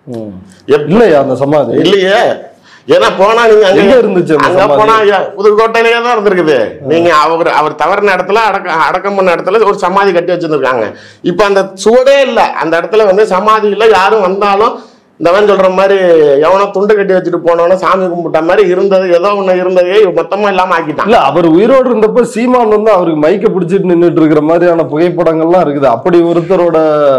இல்லையா அந்த சமாதி? இல்லையே, ஏன்னா போனா நீங்க அங்க இருந்துச்சு, அங்க போனா புதுக்கோட்டையிலேயே தான் இருந்திருக்குது. நீங்க அவர் தவறின இடத்துல அடக்கம் பண்ண இடத்துல ஒரு சமாதி கட்டி வச்சிருந்திருக்காங்க. இப்ப அந்த சுவடே இல்லை அந்த இடத்துல, வந்து சமாதி இல்லை, யாரும் வந்தாலும் இந்தவன் சொல்ற மாதிரி எவனோ துண்டு கட்டி வச்சுட்டு போனோன்னு சாமி கும்பிட்ட மாதிரி இருந்தது, ஏதோ ஒண்ணு இருந்ததே மொத்தமா இல்லாம ஆக்கிட்டான். இல்ல அவர் உயிரோடு இருந்தப்ப சீமான் வந்து அவருக்கு மைக்க பிடிச்சிட்டு நின்றுட்டு இருக்கிற மாதிரியான புகைப்படங்கள்லாம் இருக்குது. அப்படி ஒருத்தரோட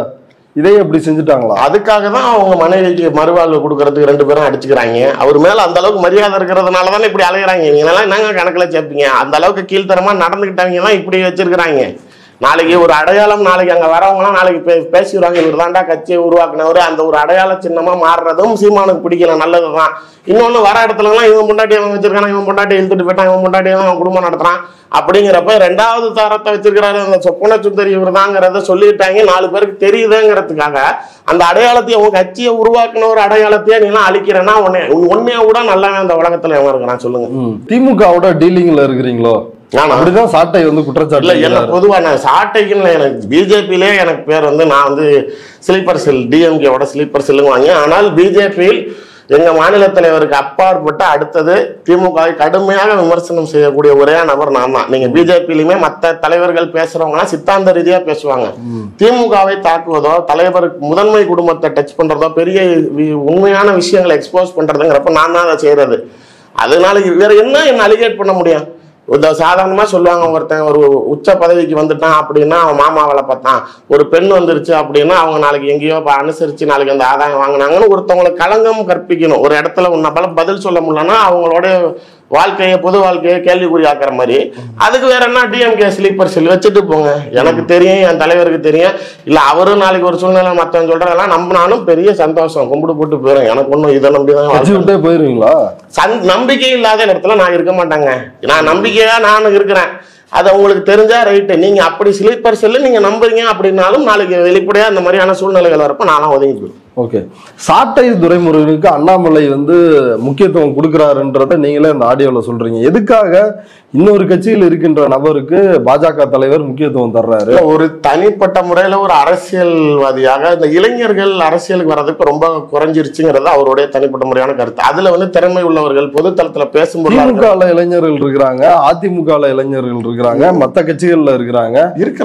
இதை எப்படி செஞ்சுட்டாங்களா? அதுக்காக தான் அவங்க மனைவிக்கு மறுவாழ்வு கொடுக்கறதுக்கு 2 பேரும் அடிச்சுக்கிறாங்க. அவர் மேல அந்த அளவுக்கு மரியாதை இருக்கிறதுனால தானே இப்படி அலைகிறாங்க. நீங்களாம் என்னங்க கணக்குல சேர்ப்பீங்க? அந்த அளவுக்கு கீழ்த்தரமா நடந்துக்கிட்டவங்க தான் இப்படி வச்சிருக்கிறாங்க. நாளைக்கு ஒரு அடையாளம், நாளைக்கு அங்க வரவங்களாம் நாளைக்கு பேசிடுவாங்க, இவர் தாண்டா கட்சியை உருவாக்குனவர். அந்த ஒரு அடையாள சின்னமா மாறுறதும் சீமானுக்கு பிடிக்கல, நல்லதுதான். இன்னொன்னு வர இடத்துலலாம் இவன் பொண்டாட்டி அவன் வச்சிருக்கான், இவன் பொண்டாட்டி இழுத்துட்டு போயிட்டான், இவன் பொண்டாட்டி அவன் குடும்பம் நடத்துறான் அப்படிங்கிறப்ப 2வது தரத்தை வச்சிருக்கிறாரு அந்த சொப்பன சுந்தரி இவர் தாங்கிறத சொல்லிட்டாங்க. 4 பேருக்கு தெரியுதுங்கிறதுக்காக அந்த அடையாளத்தையும் உங்க கட்சியை உருவாக்குன ஒரு அடையாளத்தையே நீ எல்லாம் அழிக்கிறேன்னா ஒன்னே கூட நல்லவன் அந்த உலகத்துல எவன் இருக்கிறான் சொல்லுங்க? திமுகவோட டீலிங்ல இருக்கிறீங்களோ? அப்படிதான் சாட்டை வந்து குற்றச்சாட்டு. இல்ல என்ன பொதுவா நான் சாட்டைக்குன்னு எனக்கு பிஜேபியிலே எனக்கு பேர் வந்து நான் வந்து ஸ்லீப்பர் செல், டிஎம்கேவோட ஸ்லீப்பர் செல்லுவாங்க. ஆனால் பிஜேபியில் எங்க மாநில தலைவருக்கு அப்பாற்பட்ட அடுத்தது திமுகவை கடுமையாக விமர்சனம் செய்யக்கூடிய ஒரே நபர் நான் தான். நீங்க பிஜேபியிலுமே மற்ற தலைவர்கள் பேசுறவங்கன்னா சித்தாந்த ரீதியா பேசுவாங்க. திமுகவை தாக்குவதோ தலைவருக்கு முதன்மை குடும்பத்தை டச் பண்றதோ பெரிய உண்மையான விஷயங்களை எக்ஸ்போஸ் பண்றதுங்கிறப்ப நான் தான் அதை செய்யறது. அதனால வேற என்ன அலிகேட் பண்ண முடியும்? சாதாரணமா சொல்லுவாங்க, ஒருத்தன் ஒரு உச்ச பதவிக்கு வந்துட்டான் அப்படின்னா அவன் மாமாவளை பார்த்தான், ஒரு பெண் வந்துருச்சு அப்படின்னா அவங்க நாளைக்கு எங்கேயோ அனுசரிச்சு நாளைக்கு அந்த ஆதாயம் வாங்கினாங்கன்னு ஒருத்தவங்களுக்கு களங்கம் கற்பிக்கணும். ஒரு இடத்துல உன்னால பதில் சொல்ல முடியலன்னா அவங்களோட வாழ்க்கையை பொது வாழ்க்கையை கேள்விக்குறி ஆக்குற மாதிரி. அதுக்கு வேற என்ன டிஎம்கே ஸ்லீப்பர் செல் வச்சுட்டு போங்க. எனக்கு தெரியும், என் தலைவருக்கு தெரியும். இல்ல அவரும் நாளைக்கு ஒரு சூழ்நிலை மத்தவன் சொல்றதெல்லாம் நம்பினாலும் பெரிய சந்தோஷம், கும்பிடு போட்டு போயிடும். எனக்கு ஒண்ணும் இதை நம்பிதான் போயிருவீங்களா? நம்பிக்கை இல்லாத இடத்துல நான் இருக்க மாட்டேங்க. நான் நம்பிக்கையா நான் இருக்கிறேன். அது உங்களுக்கு தெரிஞ்சா ரைட்டு. நீங்க அப்படி ஸ்லீப்பர் செல்லு நீங்க நம்புறீங்க அப்படின்னாலும் நாளைக்கு வெளிப்படையா அந்த மாதிரியான சூழ்நிலைகள் வரப்ப நானும் ஒதுங்கி போயிடும். ஓகே, சாட்டை துரைமுருகனுக்கு அண்ணாமலை வந்து முக்கியத்துவம் கொடுக்கிறாருன்றத நீங்களே அந்த ஆடியோல சொல்றீங்க. எதுக்காக இன்னொரு கட்சியில் இருக்கின்ற நபருக்கு பாஜக தலைவர் முக்கியத்துவம் தர்றாரு? ஒரு தனிப்பட்ட முறையில ஒரு அரசியல்வாதியாக இந்த இளைஞர்கள் அரசியலுக்கு வர்றதுக்கு ரொம்ப குறைஞ்சிருச்சுங்கிறது அவருடைய தனிப்பட்ட முறையான கருத்து. அதுல வந்து திறமை உள்ளவர்கள் பொதுத்தளத்துல பேசும்போது திமுக இளைஞர்கள் இருக்கிறாங்க, அதிமுக இளைஞர்கள் இருக்கிறாங்க, மத்த கட்சிகள்ல இருக்கிறாங்க.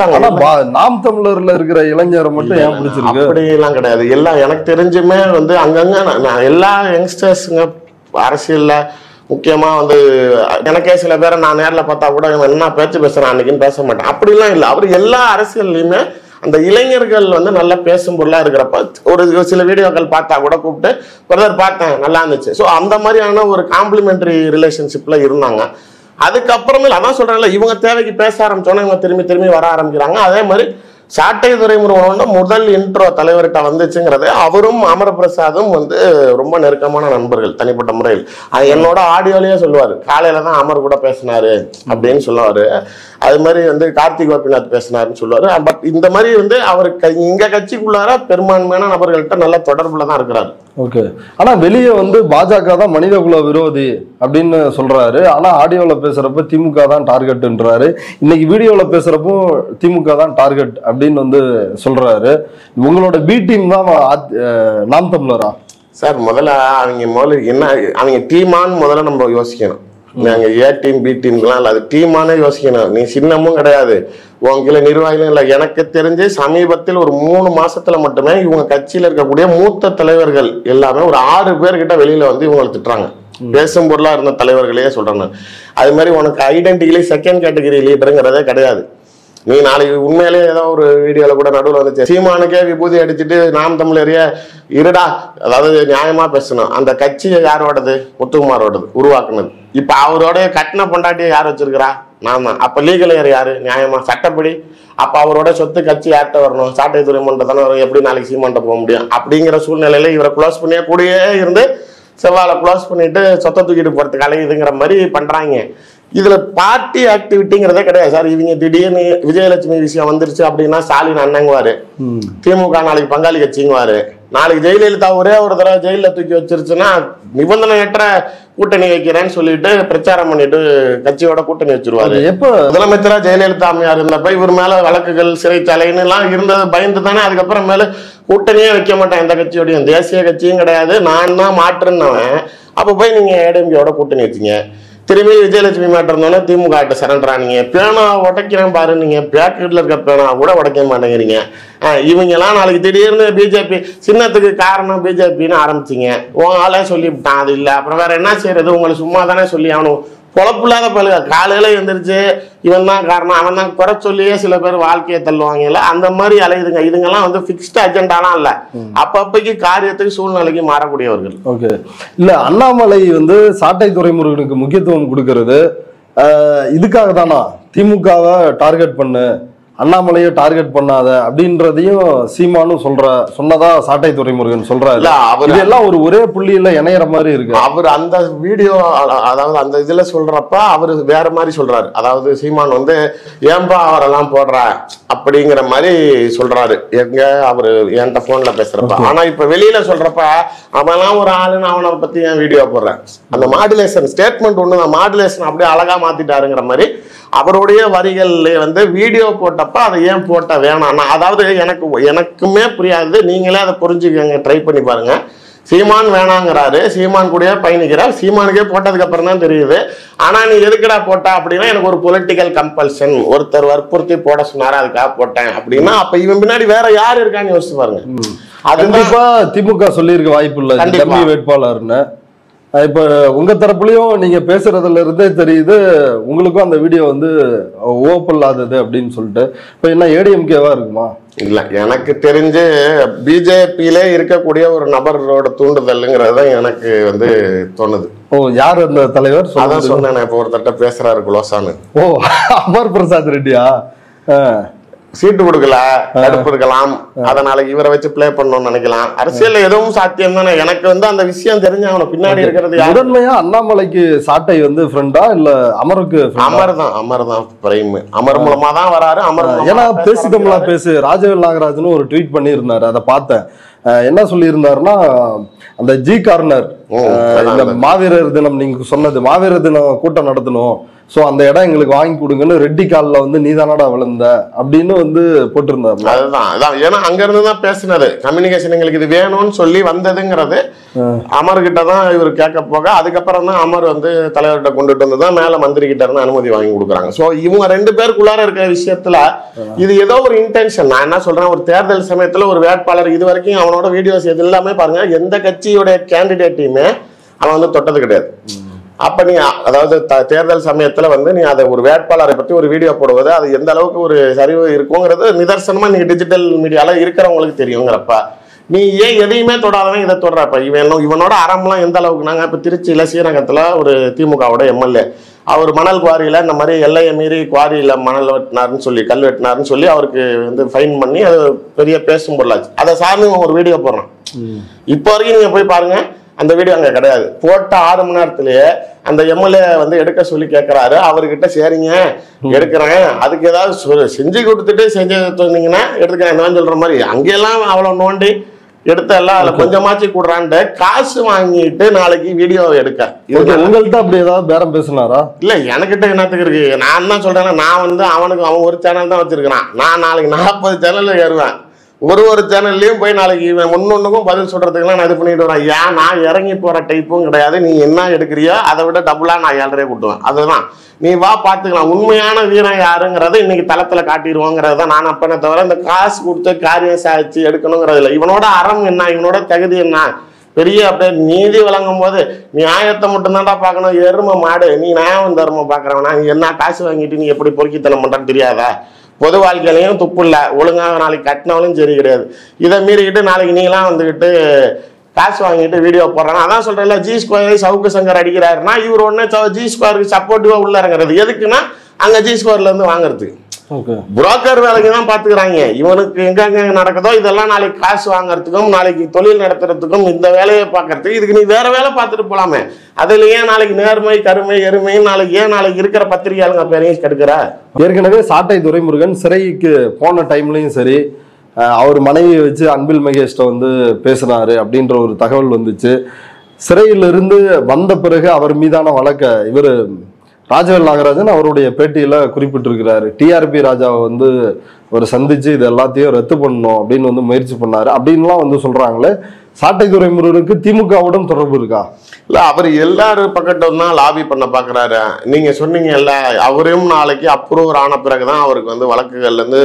நாம் தமிழர்ல இருக்கிற இளைஞரை மட்டும் ஏன் பிடிச்சிருக்கு? அப்படி எல்லாம் கிடையாது. எல்லாம் எனக்கு தெரிஞ்சுமே வந்து அங்கங்க எல்லா யங்ஸ்டர்ஸுங்க அரசியல்ல முக்கியமா வந்து எனக்கே சில பேரை நான் நேரில் பார்த்தா கூட என்ன பேச்சு பேசுறேன் அன்னைக்குன்னு பேச மாட்டேன். அப்படிலாம் இல்லை. அவர் எல்லா அரசியல்லையுமே அந்த இளைஞர்கள் வந்து நல்லா பேசும் பொருளா இருக்கிறப்ப ஒரு சில வீடியோக்கள் பார்த்தா கூட கூப்பிட்டு பிரதர் பார்த்தேன் நல்லா இருந்துச்சு. ஸோ அந்த மாதிரியான ஒரு காம்ப்ளிமெண்டரி ரிலேஷன்ஷிப்ல இருந்தாங்க. அதுக்கப்புறமே அதான் சொல்றேன்ல, இவங்க தேவைக்கு பேச ஆரம்பிச்சோன்னா இவங்க திரும்பி வர ஆரம்பிக்கிறாங்க. அதே மாதிரி சாட்டை துரைமுருகனோட முதல் இன்ட்ரோ தலைவர்கிட்ட வந்துச்சுங்கிறது அவரும் அமரபிரசாதும் வந்து ரொம்ப நெருக்கமான நண்பர்கள் தனிப்பட்ட முறையில். என்னோட ஆடியோலயே சொல்லுவாரு, காலையில தான் அமர் கூட பேசினாரு அப்படின்னு சொல்லுவாரு. அது மாதிரி வந்து கார்த்திக் கோபிநாத் பேசினாருன்னு சொல்லுவாரு. பட் இந்த மாதிரி வந்து அவருக்கு இங்க கட்சிக்குள்ளார பெரும்பான்மையான நபர்கள்ட்ட நல்ல தொடர்புல தான் இருக்கிறாரு. ஓகே, ஆனா வெளியே வந்து பாஜக தான் மனித குல விரோதி அப்படின்னு சொல்றாரு. ஆனா ஆடியோல பேசுறப்ப திமுக தான் டார்கெட்ன்றாரு. இன்னைக்கு வீடியோல பேசுறப்போ திமுக தான் டார்கெட் அப்படின்னு வந்து சொல்றாரு. உங்களோட பி டீம் தான் நாம் தமிழரா சார்? முதல்ல அவங்க என்ன அவங்க டீமான்னு முதல்ல நம்ம யோசிக்கணும். நாங்க ஏ டீம் பி டீம்லாம் இல்லை, அது டீமானே யோசிக்கணும். நீ சின்னமும் கிடையாது, உங்களை நிர்வாகிகளும் இல்லை. எனக்கு தெரிஞ்சு சமீபத்தில் ஒரு 3 மாசத்துல மட்டுமே இவங்க கட்சியில இருக்கக்கூடிய மூத்த தலைவர்கள் எல்லாமே ஒரு 6 பேர்கிட்ட வெளியில வந்து இவங்களை திட்டுறாங்க. பேசும் பொருளா இருந்த தலைவர்களையே சொல்றேன் நான். அது மாதிரி உனக்கு ஐடென்டிட்டியிலே செகண்ட் கேட்டகரி லீடருங்கிறதே கிடையாது. நீ நாளைக்கு உண்மையிலே ஏதோ ஒரு வீடியோல கூட நடுவில் வந்துச்சு, சீமானுக்கே விபூதி அடிச்சுட்டு நாம் தமிழரையே இருடா, அதாவது நியாயமா பேசணும். அந்த கட்சி யாரோடது? முத்துக்குமாரோடது, உருவாக்குனது. இப்ப அவரோட கட்டின பொண்டாட்டியை யார் வச்சிருக்கிறா? நான் தான். அப்ப லீகல் யாரு? நியாயமா சட்டப்படி. அப்ப அவரோட சொத்து கட்சி யார்கிட்ட வரணும்? சாட்டை துறைமுன்ட்ட தானே வரும். எப்படி நாளைக்கு சீமான்ட்ட போக முடியும்? அப்படிங்கிற சூழ்நிலையில இவரை க்ளோஸ் பண்ணியே கூடயே இருந்து செவ்வாழை க்ளோஸ் பண்ணிட்டு சொத்தை தூக்கிட்டு போறதுக்கு அலையுதுங்கிற மாதிரி பண்றாங்க. இதுல பார்ட்டி ஆக்டிவிட்டிங்கிறதே கிடையாது சார். இவங்க திடீர்னு விஜயலட்சுமி விஷயம் வந்துருச்சு அப்படின்னா ஸ்டாலின் அண்ணங்குவாரு, திமுக நாளைக்கு பங்காளி கட்சிங்குவாரு. நாளைக்கு ஜெயலலிதா ஒரே ஒரு தடவை ஜெயில தூக்கி வச்சிருச்சுன்னா நிபந்தனையற்ற கூட்டணி வைக்கிறேன்னு சொல்லிட்டு பிரச்சாரம் பண்ணிட்டு கட்சியோட கூட்டணி வச்சிருவாரு. எப்ப முதலமைச்சரா ஜெயலலிதா அம்மையார் இருந்தப்ப இவர் மேல வழக்குகள், சிறைச்சாலைன்னு எல்லாம் இருந்தது பயந்து தானே அதுக்கப்புறம் மேல கூட்டணியே வைக்க மாட்டேன் எந்த கட்சியோடையும். தேசிய கட்சியும் கிடையாது, நான் தான் மாற்றுன்னவன். அப்ப போய் நீங்க ஏடிஎம்கேயோட கூட்டணி வச்சீங்க. திரும்பி விஜயலட்சுமி மேட்டர் இருந்தோன்னா திமுக கிட்ட சரண்டரானீங்க. பேனா உடைக்கிறேன் பாரு, நீங்க பேக்கெட்ல இருக்க பேனா கூட உடைக்க மாட்டேங்கிறீங்க. இவங்க எல்லாம் நாளைக்கு திடீர்னு பிஜேபி சின்னத்துக்கு காரணம் பிஜேபின்னு ஆரம்பிச்சிங்க. உன் ஆளே சொல்லிவிட்டான் அது இல்லை, அப்புறம் வேற என்ன செய்யறது? உங்களை சும்மா தானே சொல்லி அவனும் பொழப்பில்லாத பழுக காலையில எழுந்திரிச்சு இவன் தான் காரணம் அவன் தான் குறை சொல்லியே சில பேர் வாழ்க்கையை தள்ளுவாங்கல்ல, அந்த மாதிரி அலையுதுங்க. இதுங்கெல்லாம் வந்து பிக்ஸ்ட் அஜெண்டாலாம் இல்ல, அப்பப்பைக்கு காரியத்துக்கு சூழ்நிலைக்கு மாறக்கூடியவர்கள். ஓகே, இல்ல அண்ணாமலை வந்து சாட்டை துறைமுருகனுக்கு முக்கியத்துவம் கொடுக்கறது இதுக்காக தானா? திமுகவை டார்கெட் பண்ணு, அண்ணாமலையை டார்கெட் பண்ணாத அப்படின்றதையும் சீமானும் சொன்னதா சாட்டை துறைமுருகன் சொல்றாரு. இதெல்லாம் ஒரே புள்ளியில இணையற மாதிரி இருக்கு. அவர் அந்த வீடியோ, அதாவது அந்த இதுல சொல்றப்ப அவரு வேற மாதிரி சொல்றாரு. அதாவது சீமான் வந்து ஏன்பா அவரெல்லாம் போடுற அப்படிங்கிற மாதிரி சொல்றாரு. எங்க அவரு என்கிட்ட போன்ல பேசுறப்ப. ஆனா இப்ப வெளியில சொல்றப்ப அவன்லாம் ஒரு ஆளுன்னு அவனை பத்தி என் வீடியோ போடுறேன். அந்த மாடுலேஷன் ஸ்டேட்மெண்ட் ஒண்ணுதான், மாடுலேஷன் அப்படியே அழகா மாத்திட்டாருங்கிற மாதிரி அவருடைய வரிகள்ல வந்து வீடியோ போட்டப்ப அதை ஏன் போட்ட வேணாம். அதாவது எனக்குமே புரியாது, நீங்களே அதை புரிஞ்சுக்கங்க, ட்ரை பண்ணி பாருங்க. சீமான் வேணாங்கிறாரு, சீமான் கூட பயணிக்கிறார், சீமானுக்கே போட்டதுக்கு அப்புறம் தான் தெரியுது. ஆனா நீ எதுக்குடா போட்டா அப்படின்னா எனக்கு ஒரு பொலிட்டிக்கல் கம்பல்ஷன், ஒருத்தர் வற்புறுத்தி போட சொன்னாரு அதுக்காக போட்டேன் அப்படின்னா அப்ப இவன் பின்னாடி வேற யாரு இருக்கான்னு யோசிச்சு பாருங்க. அது கண்டிப்பா திமுக சொல்லியிருக்க வாய்ப்பு இல்லை டம்மி வேட்பாளர்னு. இப்ப உங்க தரப்புலயும் நீங்க பேசுறதுல இருந்தே தெரியுது உங்களுக்கும் அந்த வீடியோ வந்து ஓப்பல்லாதது அப்படின்னு சொல்லிட்டு. இப்ப என்ன ஏடிஎம்கேவா இருக்குமா? இல்ல, எனக்கு தெரிஞ்சு பிஜேபியிலே இருக்கக்கூடிய ஒரு நபரோட தூண்டுதல்ங்கிறது எனக்கு வந்து தோணுது. ஓ, யார் அந்த தலைவர்? அதான் சொன்னேன், இப்ப ஒருத்தட்ட பேசுறாரு குலோசான்னு. ஓ, அமர் பிரசாத் ரெட்டியா? சீட்டு கொடுக்கல, தடுப்பு இருக்கலாம், அதனால இவரை வச்சு பிளே பண்ணணும்னு நினைக்கலாம். அரசியல் எதுவும் சாத்தியம் தானே. எனக்கு வந்து அந்த விஷயம் தெரிஞ்சவன பின்னாடி இருக்கிறது முதன்மையா அண்ணாமலைக்கு சாட்டை வந்து ஃப்ரெண்டா இல்ல அமருக்கு? அமர் தான் பிரைம். அமர் மூலமா தான் வராரு. அமர் ஏன்னா பேசி தமிழா பேசு ராஜவேல் நாகராஜன் ஒரு ட்வீட் பண்ணி இருந்தாரு, அதை பார்த்தேன். என்ன சொல்லி இருந்தாருன்னா, அந்த ஜி கார்னர் இந்த மாவீரர் தினம், நீங்க சொன்னது மாவீரர் தினம் கூட்டம் நடத்தணும், சோ அந்த இடம் எங்களுக்கு வாங்கி கொடுங்கன்னு ரெட்டி காலில் வந்து நீதானடா விழுந்த அப்படின்னு வந்து போட்டிருந்தாரு. அதுதான் ஏன்னா அங்க இருந்து தான் பேசினது. கம்யூனிகேஷன் எங்களுக்கு இது வேணும்னு சொல்லி வந்ததுங்கிறது அமர்கிட்ட தான் இவர் கேட்க போக, அதுக்கப்புறம் தான் அமர் வந்து தலைவர்கிட்ட கொண்டுட்டு வந்து தான் மேல மந்திரி கிட்ட இருந்து அனுமதி வாங்கி கொடுக்குறாங்க. சோ இவங்க ரெண்டு பேருக்குள்ளார இருக்கிற விஷயத்துல இது ஏதோ ஒரு இன்டென்ஷன். நான் என்ன சொல்றேன், ஒரு தேர்தல் சமயத்துல ஒரு வேட்பாளர் இது வரைக்கும் அவனோட வீடியோஸ் எது எல்லாமே பாருங்க, எந்த கட்சியோட கேண்டிடேட்டையுமே அவன் வந்து தொட்டது கிடையாது. அப்ப நீ அதாவது தேர்தல் சமயத்துல வந்து நீ அதை ஒரு வேட்பாளரை பத்தி ஒரு வீடியோ போடுவது அது எந்த அளவுக்கு ஒரு சரிவு இருக்குங்கிறது நிதர்சனமா நீங்க டிஜிட்டல் மீடியால இருக்கிறவங்களுக்கு தெரியுங்கிறப்ப நீ ஏன் எதையுமே தொடாதவன் இதை தொடுறப்ப இவனோட அறம்லாம் எந்த அளவுக்கு. நாங்க இப்ப திருச்சியில ஸ்ரீரங்கத்துல ஒரு திமுகவோட எம்எல்ஏ அவர் மணல் குவாரியில இந்த மாதிரி எல்லையை மீறி குவாரியில மணல் வெட்டினாருன்னு சொல்லி கல் வெட்டினாருன்னு சொல்லி அவருக்கு வந்து ஃபைன் பண்ணி அது பெரிய பேசும் பொருளாச்சு. அதை சார்ந்து ஒரு வீடியோ போடுறான். இப்போ வரைக்கும் நீங்க போய் பாருங்க, அந்த வீடியோ அங்க கிடையாது. போட்ட 6 மணி நேரத்திலேயே அந்த எம்எல்ஏ வந்து எடுக்க சொல்லி கேட்கிறாரு. அவர்கிட்ட சரிங்க எடுக்கிறேன், அதுக்கு ஏதாவது செஞ்சு கொடுத்துட்டு செஞ்சு சொன்னீங்கன்னா எடுத்துக்கிறேன் இந்த சொல்ற மாதிரி அங்கெல்லாம் அவ்வளவு நோண்டி எடுத்த எல்லாம் அதுல கொஞ்சமாச்சு கூடுறான்ட்டு காசு வாங்கிட்டு நாளைக்கு வீடியோ எடுக்க. உங்கள்கிட்ட அப்படி ஏதாவது பேரம் பேசினாரா? இல்ல, எனக்கிட்ட என்னத்துக்கு இருக்கு. நான் என்ன சொல்றேன்னா, நான் வந்து அவனுக்கு அவன் ஒரு சேனல் தான் வச்சிருக்கிறான், நான் நாளைக்கு 40 சேனல்ல ஏறுவேன். ஒரு சேனல்லையும் போய் நாளைக்கு ஒன்னொன்னுக்கும் பதில் சொல்றதுக்குலாம் நான் இது பண்ணிட்டு வரேன். ஏன் நான் இறங்கி போற டைப்பும் கிடையாது. நீ என்ன எடுக்கிறியோ அதை விட டபுளா நான் 7.5 கூட்டுவேன். அதுதான் நீ வா பாத்துக்கலாம். உண்மையான வீரன் யாருங்கிறத இன்னைக்கு தளத்துல காட்டிடுவோங்கிறத நான் அப்பனே தவிர இந்த காசு கொடுத்து காரியம் சாதிச்சு எடுக்கணுங்கிறது இல்லை. இவனோட அறம் என்ன, இவனோட தகுதி என்ன, பெரிய அப்படியே நீதி வழங்கும் போது நியாயத்தை மட்டும்தான்டா பார்க்கணும். எருமை மாடு நீ நியாயம் தர்மம் பார்க்கறவனா, நீ என்ன காசு வாங்கிட்டு நீ எப்படி பொறுக்கித்தனம் பண்றான்னு தெரியாதா? பொது வாழ்க்கையிலையும் துப்பு இல்லை, ஒழுங்காக நாளைக்கு கட்டினாலும் சரி கிடையாது. இதை மீறிக்கிட்டு நாளைக்கு நீங்களாம் வந்துக்கிட்டு காசு வாங்கிட்டு வீடியோ போடுறாங்க. அதான் சொல்றேன்ல, ஜி ஸ்கொயர் சவுக்கு சங்கர் அடிக்கிறாருன்னா இவர் ஒன்னு ஜி ஸ்கொயருக்கு சப்போர்ட்டிவா உள்ள இறங்குறது எதுக்குன்னா அங்க ஜி ஸ்கொயர்ல இருந்து வாங்குறதுக்கு. புரோக்கர் வேலைக்கு தான் பாத்துக்கிறாங்க. இவனுக்கு எங்க நடக்குதோ இதெல்லாம் நாளைக்கு காசு வாங்குறதுக்கும் நாளைக்கு தொழில் நடத்துறதுக்கும் இந்த வேலையை பார்க்கறதுக்கு இதுக்கு நீ வேற வேலை பார்த்துட்டு போலாமே. அதுல ஏன் நாளைக்கு நேர்மை கருமை எருமை நாளைக்கு ஏன் நாளைக்கு இருக்கிற பத்திரிகையாளுங்க பேரையும் கெடுக்கிற? ஏற்கனவே சாட்டை துரைமுருகன் சிறைக்கு போன டைம்லயும் சரி அவர் மனைவியை வச்சு அன்பில் மகேஷ்ட வந்து பேசினாரு அப்படின்ற ஒரு தகவல் வந்துச்சு. சிறையிலிருந்து வந்த பிறகு அவர் மீதான வழக்க இவர் ராஜவேல் நாகராஜன் அவருடைய பேட்டியில குறிப்பிட்டிருக்கிறாரு. டிஆர்பி ராஜாவை வந்து ஒரு சந்திச்சு இது எல்லாத்தையும் ரத்து பண்ணணும் அப்படின்னு வந்து முயற்சி பண்ணாரு அப்படின்லாம் வந்து சொல்றாங்களே. சாட்டை துரைமுருகனுக்கு திமுகவுடன் தொடர்பு இருக்கா? இல்ல, அவர் எல்லாரும் பக்கட்டும் தான் லாபி பண்ண பாக்குறாரு. நீங்க சொன்னீங்கல்ல, அவரையும் நாளைக்கு அப்ரூவர் ஆன பிறகுதான் அவருக்கு வந்து வழக்குகள்ல இருந்து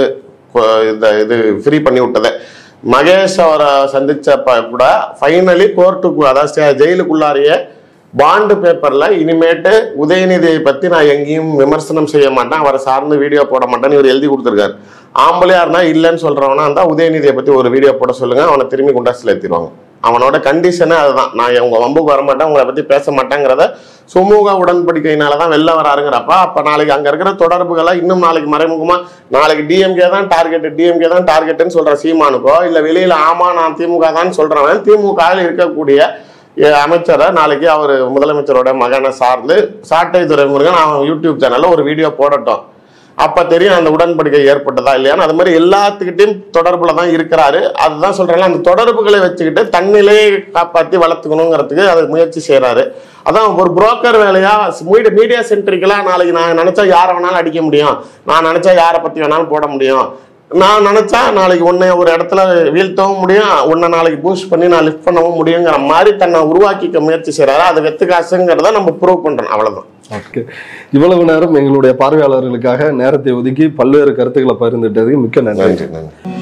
இது ஃப்ரீ பண்ணி விட்டது. மகேஷ் அவரை சந்திச்சப்ப கூட ஃபைனலி கோர்ட்டுக்கு அதாவது ஜெயிலுக்குள்ளாரியே பாண்டு பேப்பர்ல இனிமேட்டு உதயநிதியை பத்தி நான் எங்கேயும் விமர்சனம் செய்ய மாட்டேன், அவரை சார்ந்து வீடியோ போட மாட்டேன்னு இவர் எழுதி கொடுத்துருக்காரு. ஆம்பளையா இருந்தா இல்லைன்னு சொல்றவனா இருந்தா உதயநிதியை பத்தி ஒரு வீடியோ போட சொல்லுங்க, அவனை திரும்பி குண்டாசில் ஏற்றிடுவாங்க. அவனோட கண்டிஷனே அதுதான், நான் உங்க வம்புக்கு வரமாட்டேன், உங்களை பத்தி பேச மாட்டேங்கிறத சுமூக உடன்படிக்கையினாலதான் வெளில வராருங்கிறப்ப அப்ப நாளைக்கு அங்க இருக்கிற தொடர்புகளை இன்னும் நாளைக்கு மறைமுகமா நாளைக்கு டிஎம்கே தான் டார்கெட்னு சொல்ற சீமானுக்கோ இல்ல வெளியில ஆமா நான் திமுக தான் சொல்றவன் திமுக இருக்கக்கூடிய அமைச்சரை நாளைக்கு அவர் முதலமைச்சரோட மகனை சார்ந்து சாட்டை துரைமுருகன் அவன் யூடியூப் சேனல்ல ஒரு வீடியோ போடட்டும். அப்ப தெரியும் அந்த உடன்படிக்கை ஏற்பட்டதா இல்லையான்னு. அது மாதிரி எல்லாத்துக்கிட்டையும் தொடர்புல தான் இருக்கிறாரு. அதுதான் சொல்றேன், அந்த தொடர்புகளை வச்சுக்கிட்டு தன்னிலையை காப்பாற்றி வளர்த்துக்கணுங்கிறதுக்கு அது முயற்சி செய்யறாரு. அதான் ஒரு புரோக்கர் வேலையா மீடியா சென்ட்ரிக்கலா நாளைக்கு நான் நினைச்சா யாரை வேணாலும் அடிக்க முடியும், நான் நினைச்சா யாரை பத்தி வேணாலும் போட முடியும், நான் நினைச்சா நாளைக்கு உன்னை ஒரு இடத்துல வீழ்த்தவும் முடியும், உன்னை நாளைக்கு பூஸ்ட் பண்ணி நான் லிஃப்ட் பண்ணவும் முடியுங்கிற மாதிரி தன்னை உருவாக்கிக்க முயற்சி செய்யறாரு. அது வெத்து காசுங்கிறத நம்ம ப்ரூவ் பண்றோம், அவ்வளவுதான். ஓகே, இவ்வளவு நேரம் எங்களுடைய பார்வையாளர்களுக்காக நேரத்தை ஒதுக்கி பல்வேறு கருத்துக்களை பகிர்ந்துட்டதுக்கு மிக்க நன்றி.